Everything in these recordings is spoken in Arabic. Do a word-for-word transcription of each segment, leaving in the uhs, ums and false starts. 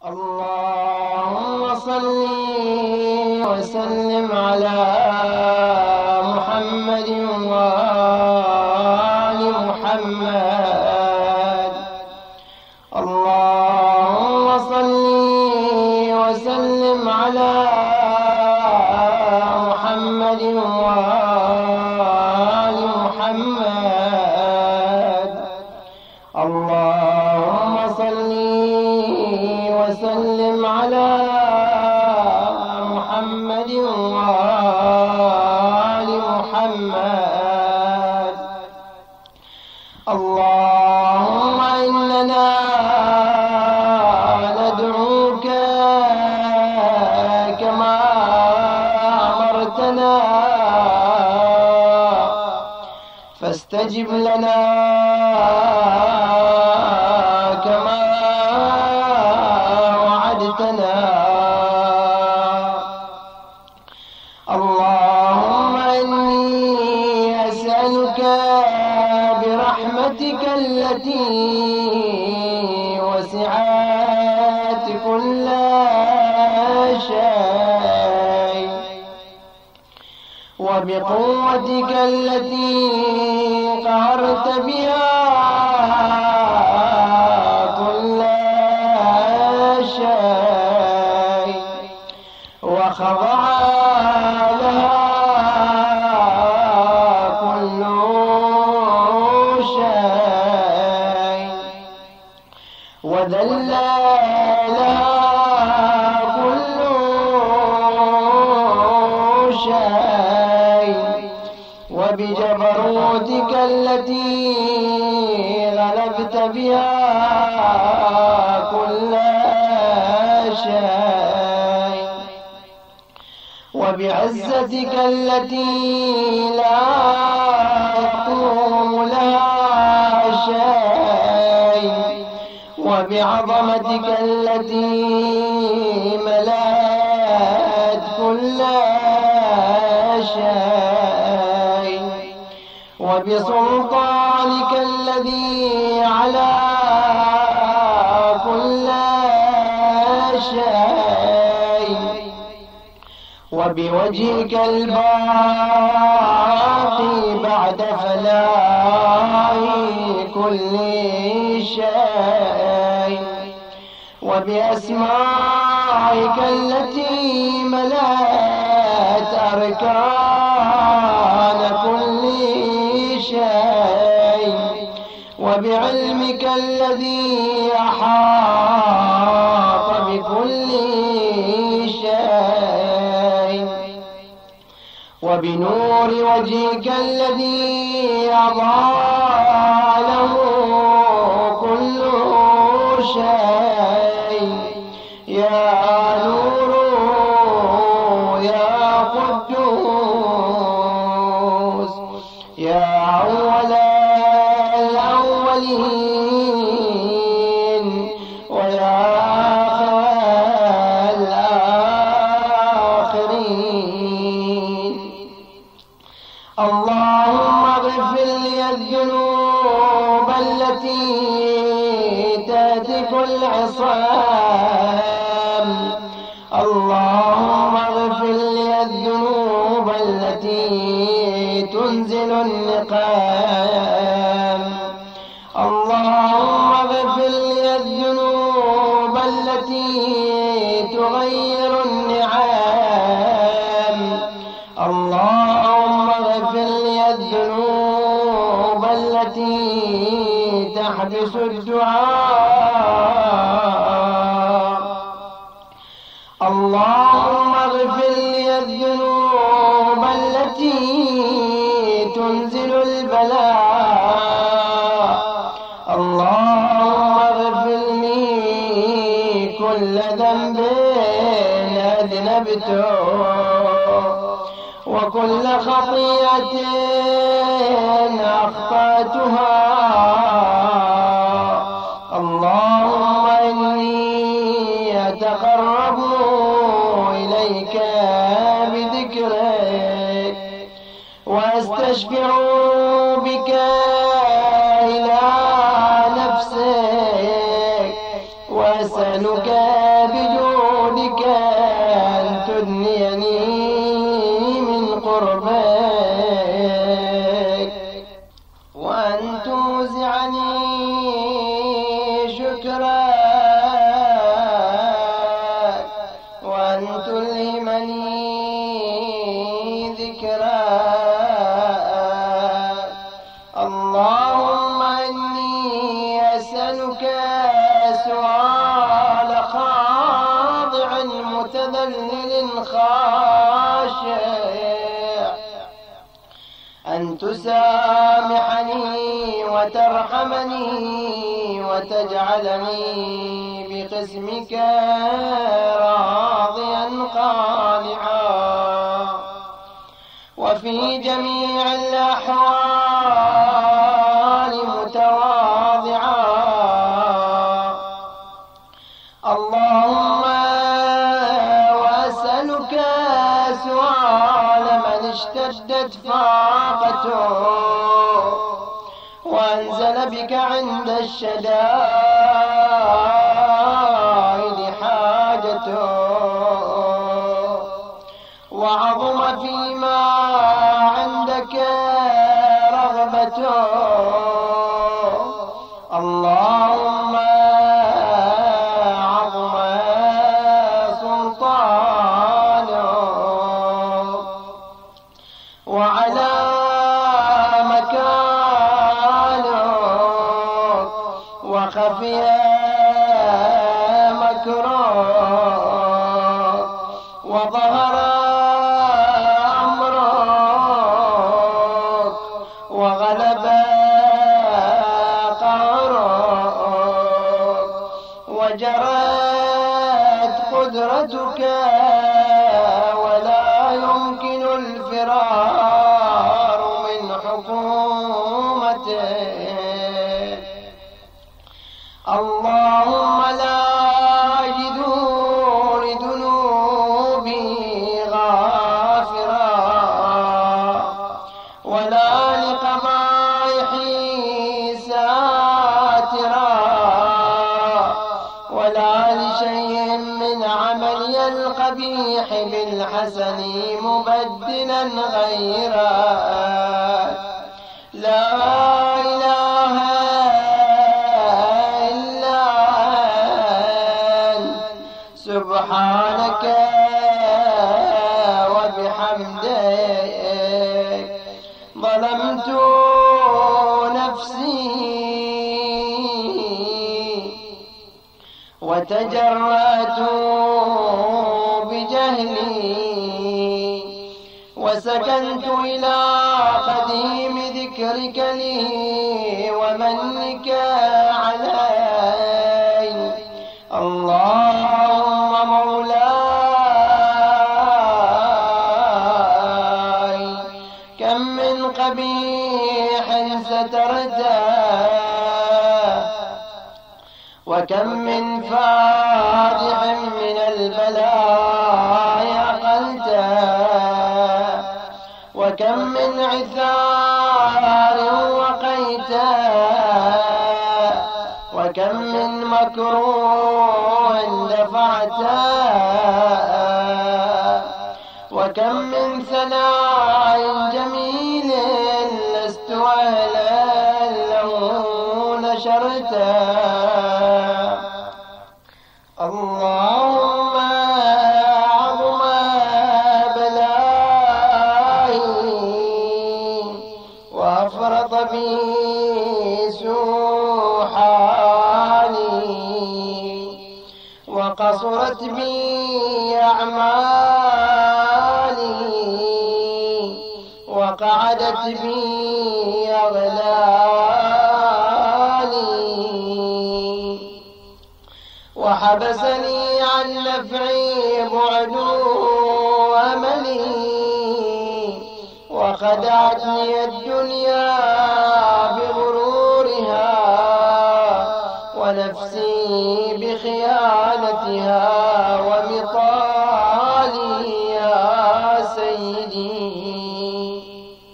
اللهم صل وسلم على محمد وآل محمد. اللهم صل وسلم على محمد وآل محمد. اللهم صل وسلم على محمد وآل محمد. اللهم إننا ندعوك كما أمرتنا فاستجب لنا كما وعدتنا. اللهم إني أسألك برحمتك التي وسعت كل شيء وبقوتك التي قهرت بها كل شيء وخضع لها كل شيء وذل لها كل شيء وبجبروتك التي غلبت بها كل شيء وبعزتك التي لا يقوم لها شيء وبعظمتك التي ملأت كل شيء وبسلطانك الذي على كل شيء وبوجهك الباقي بعد فناء كل شيء وبأسمائك التي ملأت أركان كل شيء وبعلمك الذي أحاط بكل شيء وبنور وجهك الذي أضاء له كل شيء. يا نور يا قدوس يا أول الأولين ويا آخر الآخرين. اللهم اغفر لي الذنوب التي تهتك العصام. اللهم اغفر لي الذنوب التي تنزل النقام. اللهم اغفر لي الذنوب التي تغير النعام. اللهم اغفر لي الذنوب التي تحبس الدعاء. اللهم اغفر لي الذنوب التي تنزل البلاء. اللهم اغفر لي كل ذنب أذنبته وكل خطيئة أخطأتها. اللهم إني أتقرب إليك بذكرك وأستشفع بك إلى نفسك وأسألك شكرك وأن تلهمني ذكرك. اللهم إني أسألك سؤال خاضع متذلل خاشع أن تسامحني وترحمني وتجعلني بقسمك راضيا قانعا، وفي جميع الأحوال متواضعا. اللهم وأسألك سؤال من اشتدت فاقته وأنزل بك عند الشدائد حاجته وعظم فيما عندك رغبته. اللهم عظم سلطانه وعلى مكانه وخفي مكره وظهر أمرك وغلب قهرك وجرت قدرتك ولا يمكن الفرار من حكومتك. اللهم لا أجد لذنوبي غافرا ولا لقبائحي ساترا ولا لشيء من عملي القبيح بالحسن مبدلا غيرك. لا إله إلا أنت سبحانك وبحمدك ظلمت نفسي وتجرأت بجهلي وسكنت إلى قديم ذكرك لي ومنك علي. اللهم مولاي كم من قبيح سترته وكم من فاضح من البلايا قلته وكم من عثار وقيته وكم من مكروه دفعته وكم من ثناء جميل لست أهلا له نشرته. اللهم عظم بلائي وأفرط بي سوء حالي وقصرت بي أعمالي وقعدت بي أغلالي وحبسني عن نفعي بعد أملي وخدعتني الدنيا بغرورها ونفسي بخيانتها ومطالي يا سيدي.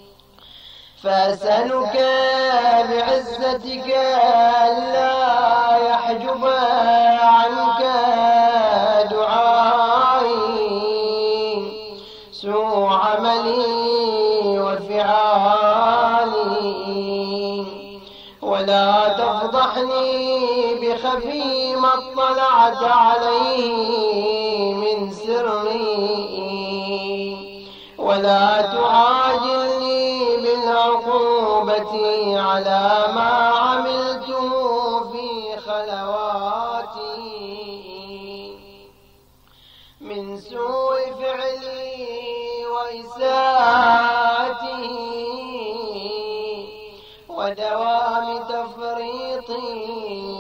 فأسألك بعزتك ألا يحجب عنك دعائي سوء عملي وفعالي ولا تفضحني بخير خفي ما اطلعت عليه من سري، ولا تعاجلني بالعقوبة على ما عملته في خلواتي من سوء فعلي وإساءتي ودوام تفريطي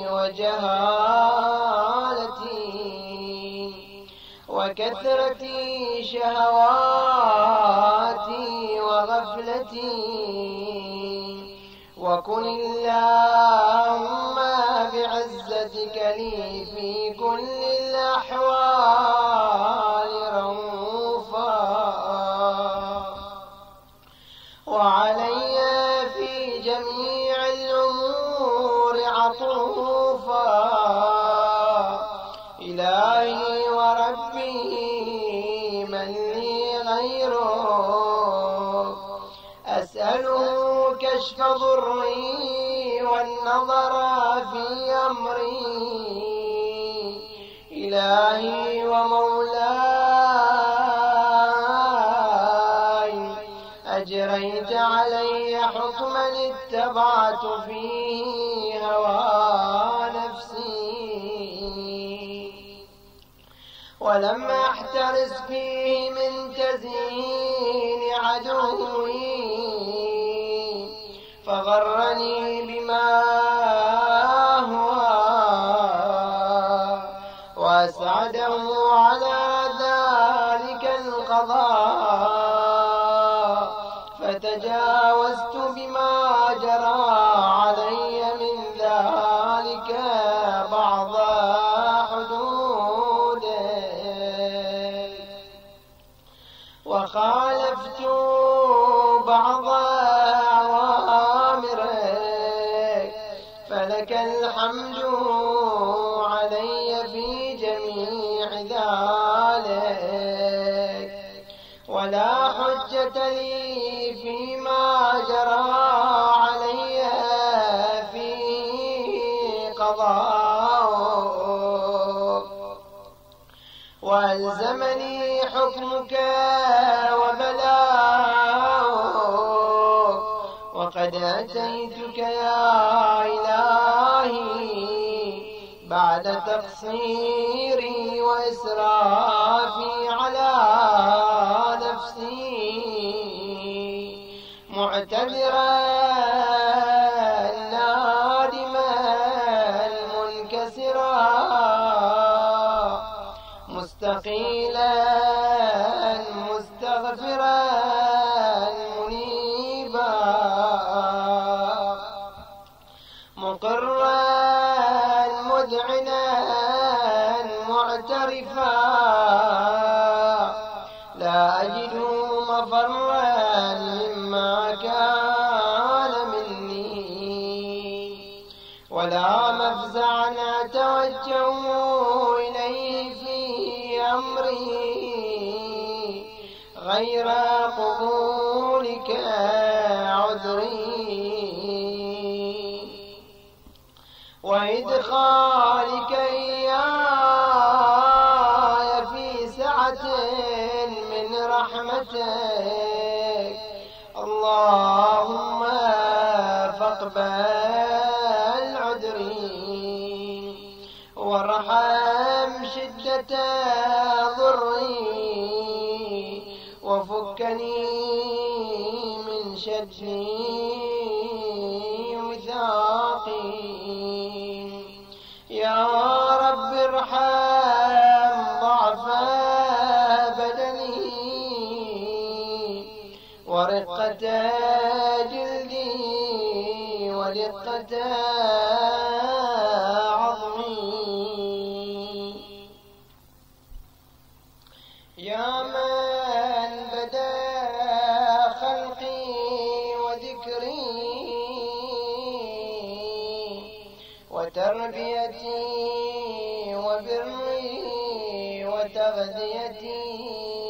وجهالتي وكثرة شهواتي وغفلتي. وكن اللهم بعزتك لي في كل الأحوال رؤوفا، وعلي في جميع الأمور عطوفا. إلهي وربي من لي غيره، أسأله كشف ضري والنظر في أمري. إلهي ومولاي أجريت علي حكما اتبعت فيه هوى نفسي، ولم أحترس فيه من تزيين عدوي، فغرني بما هوى وأسعده على ذلك القضاء، فتجاوزت بما جرى علي من ذلك بعض حدوده، وخالفت بعض أوامرك، فلك الحمد علي في جميع ذلك. ولا حجة لي فيما جرى علي فيه قضاء، وألزمني حكمك وبلاؤك، وقد أتيتك يا إلهي بعد تقصيري وإسرافي على نفسي، معتذرا نادما منكسرا مستقيلا مستغفرا منيبا مقرا مذعنا معترفا، لا أجد مفرا مما كان مني، ولا مفزعا أتوجه إليه في أمري غير قبولك عذري وإدخالك إياي في سعة من رحمتك. اللهم فاقبل عذري وارحم شدة ضري، وفكني من شدي وثاقي. يا رب ارحم ضعف بدني ورقة جلدي ودقة عظمي. يا من بدا خلقي وذكري وتربيتي وبري وتغذيتي